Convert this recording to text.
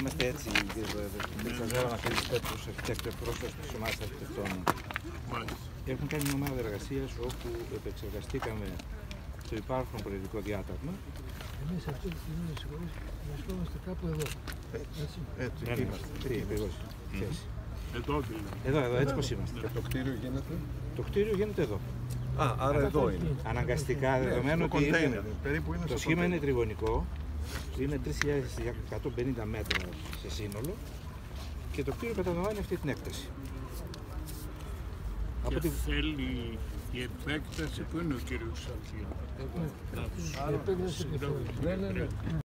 είμαστε έτσι, δεν ξέρω να θέλει τέτοιους εκπρόσωπους της ομάδας αρχιτεκτόνων. Έχουμε κάνει μια ομάδα εργασίας όπου επεξεργαστήκαμε το υπάρχον προεδρικό διάταγμα. Εμείς αυτή τη στιγμή βρισκόμαστε κάπου εδώ. Έτσι είμαστε. Ακριβώς. Εδώ Εδώ, έτσι πως είμαστε. Και το κτίριο γίνεται? Το κτίριο γίνεται εδώ. Άρα εδώ είναι. Αναγκαστικά, δεδομένου ότι το σχήμα είναι τριγωνικό, είναι 3.150 μέτρα σε σύνολο και το κτίριο καταναλώνει αυτή την έκταση. Και θέλει η επέκταση που είναι ο κύριος Σαλφίου. Η επέκταση